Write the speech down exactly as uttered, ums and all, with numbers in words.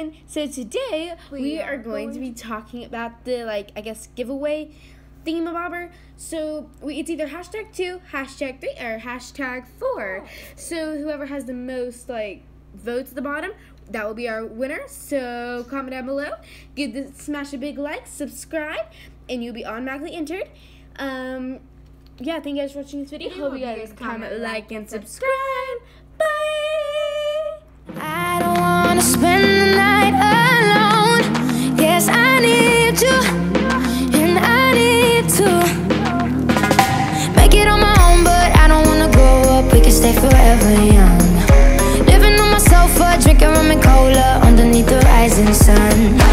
everyone. So today we, we are going, going to be talking about the, like, I guess, giveaway thingamabobber. So we, it's either hashtag two, hashtag three, or hashtag four. Oh. So whoever has the most, like, votes at the bottom, that will be our winner. So comment down below, give the, smash a big like, subscribe, and you'll be automatically entered. Um, yeah, thank you guys for watching this video. Hope you guys comment, like, and subscribe. Bye. I don't wanna spend the night alone. Yes, I need you, and I need to make it on my own, but I don't wanna grow up. We can stay forever young, living on my sofa, drinking rum and cola underneath the rising sun.